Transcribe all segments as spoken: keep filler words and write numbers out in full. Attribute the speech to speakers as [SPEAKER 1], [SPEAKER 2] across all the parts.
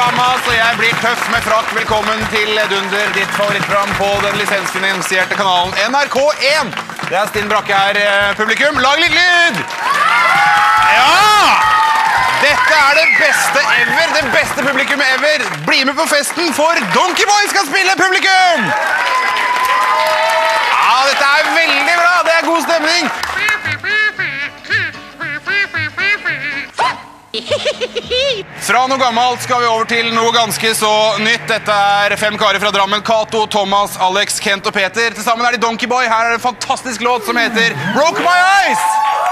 [SPEAKER 1] Hamas, og jeg blir tøff med frakk. Velkommen til Dunder, ditt favorittprogram på den lisensfinansierte kanalen N R K én. Det er Stine Brakke her, publikum. Lag litt lyd! Ja! Dette er det beste ever, det beste publikum ever. Bli med på festen, for Donkey Boy skal spille, publikum! Ja, dette er veldig bra, det er god stemning. Fra noe gammelt skal vi over til noe ganske så nytt. Dette er fem karer fra Drammen. Kato, Thomas, Alex, Kent og Peter. Til sammen er de Donkey Boy. Her er det en fantastisk låt som heter Broke My Eyes!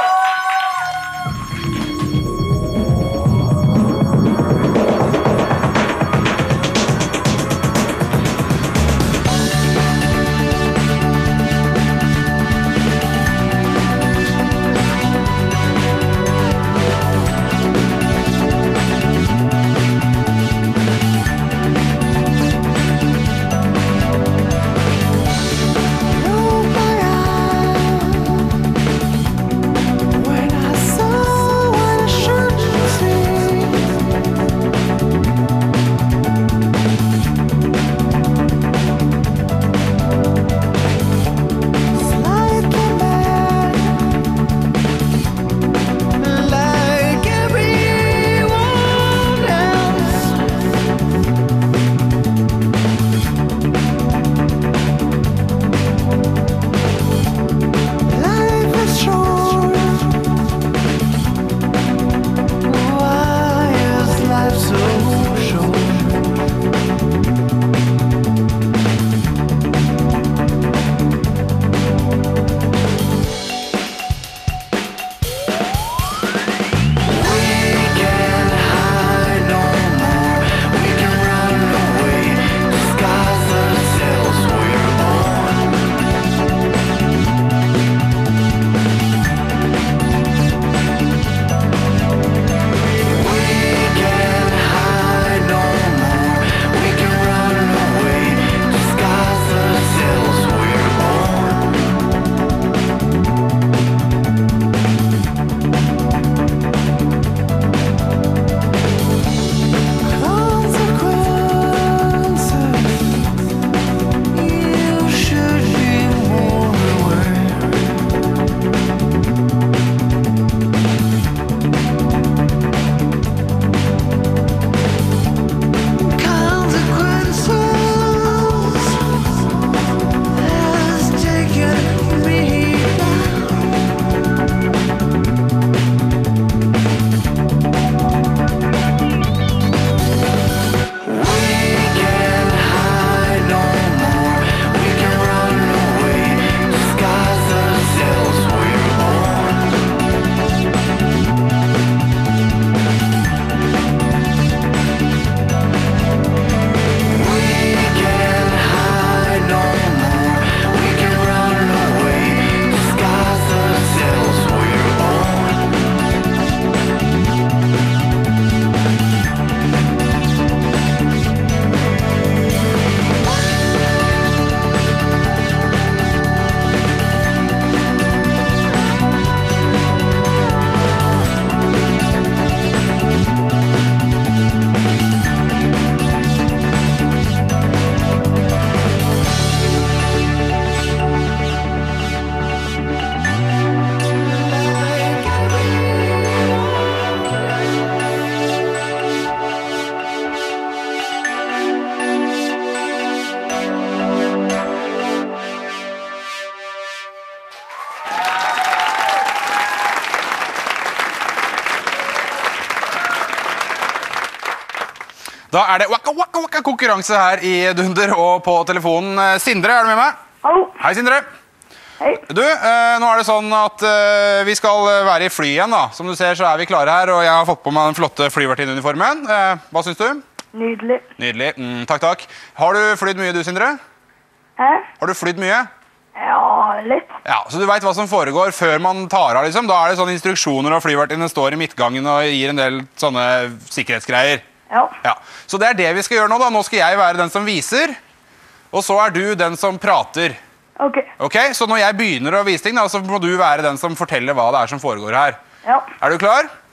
[SPEAKER 1] Da er det waka, waka, waka konkurranse her i Dunder og på telefonen. Sindre, er du med meg?
[SPEAKER 2] Hallo.
[SPEAKER 1] Hei, Sindre.
[SPEAKER 2] Hei.
[SPEAKER 1] Du, eh, nå er det sånn at eh, vi skal være i fly igjen da. Som du ser så er vi klare her, og jeg har fått på meg den flotte flyvertinuniformen. Eh, hva synes du?
[SPEAKER 2] Nydelig.
[SPEAKER 1] Nydelig. Mm, takk, takk. Har du flydd mye, du, Sindre?
[SPEAKER 2] Hæ?
[SPEAKER 1] Har du flydd mye?
[SPEAKER 2] Ja, litt.
[SPEAKER 1] Ja, så du vet hva som foregår før man tar av, liksom. Da er det sånne instruksjoner, og flyvertinnen står i midtgangen og gir en del sånne sikkerhetsgreier.
[SPEAKER 2] Ja.
[SPEAKER 1] Ja. Så det er det vi skal gjøre nå da. Nå skal jeg være den som viser, og så er du den som prater.
[SPEAKER 2] Ok.
[SPEAKER 1] Ok, så når jeg begynner å vise ting da, så må du være den som forteller hva det er som foregår her.
[SPEAKER 2] Ja.
[SPEAKER 1] Er du klar?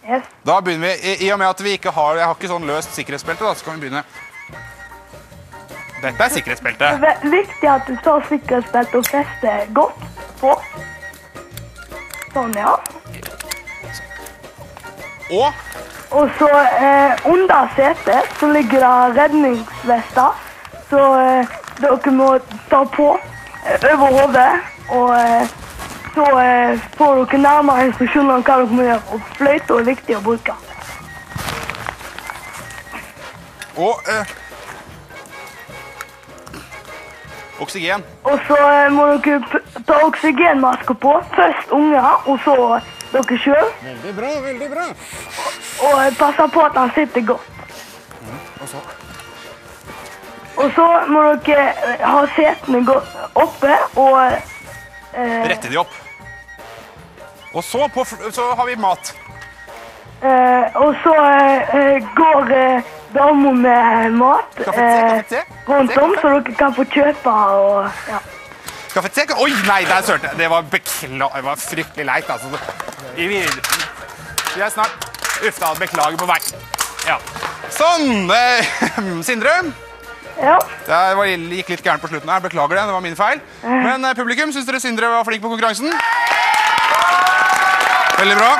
[SPEAKER 2] Yes.
[SPEAKER 1] Da begynner vi. I, I og med at vi ikke har, jeg har ikke sånn løst sikkerhetsbelte, da, så kan vi begynne. Dette er sikkerhetsbelte.
[SPEAKER 2] Det er viktig at du tar sikkerhetsbelte og fester godt på. Sånn, ja.
[SPEAKER 1] Og
[SPEAKER 2] Og så eh, under setet så ligger det redningsvester, så eh, dere må ta på eh, over hodet, og eh, så eh, får dere nærmere instruksjoner om hva dere må gjøre, og fløyte er viktig å bruke.
[SPEAKER 1] Og eh, oksygen.
[SPEAKER 2] Og så eh, må dere p- ta oksygenmasker på, først unger, og så dere selv,
[SPEAKER 1] Veldig bra, veldig bra.
[SPEAKER 2] og eh, passe på at han sitter godt.
[SPEAKER 1] Og så
[SPEAKER 2] Og så må dere eh, ha setene godt oppe, og eh,
[SPEAKER 1] rette de opp. Og så, på, fl- så har vi mat.
[SPEAKER 2] Eh, og så eh, går eh, damer med mat
[SPEAKER 1] Kaffe te,
[SPEAKER 2] eh,
[SPEAKER 1] kaffe te,
[SPEAKER 2] rundt
[SPEAKER 1] te,
[SPEAKER 2] om,
[SPEAKER 1] kaffe.
[SPEAKER 2] så dere kan få kjøpe og ja.
[SPEAKER 1] Kaffe te. Oi, nei, der sørte jeg. Det var bekla... Det var fryktelig leit, altså. I vid- Vi er snart... Uff da, beklager på vei. Ja. Sånn. Eh, Sindre,
[SPEAKER 2] Ja,
[SPEAKER 1] det var, gikk litt gærent på slutten her. Beklager det, det var min feil. Men eh, publikum, synes dere Sindre var flink på konkurransen? Veldig bra.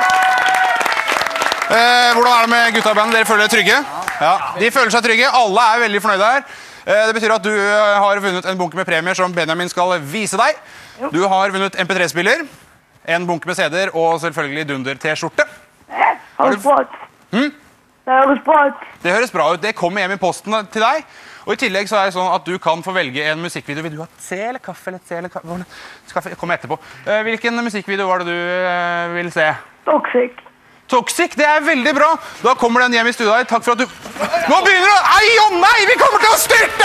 [SPEAKER 1] Eh, hvordan er det med gutta-bandet? Dere føler dere trygge? Ja. De føler seg trygge. Alle er veldig fornøyde her. Eh, det betyr at du eh, har vunnet en bunke med premier som Benjamin skal vise deg. Du har vunnet M P tre spiller, en bunke med C D-er og selvfølgelig Dunder-T-skjorte.
[SPEAKER 2] høres bra ut.
[SPEAKER 1] Hm?
[SPEAKER 2] Det høres bra ut.
[SPEAKER 1] Det høres bra ut. Det kommer hjem i posten til deg. Og i tillegg så er det sånn at du kan få velge en musikkvideo. Vil du ha te eller kaffe eller te eller kaffe? Kaffe kommer etterpå. Eh, Hvilken musikkvideo var det du eh, vil se?
[SPEAKER 2] Toxic.
[SPEAKER 1] Toxic, det er veldig bra. Da kommer den hjem i studiet. Takk for at du... Nå begynner det! Ei, å nei, vi kommer til å styrte!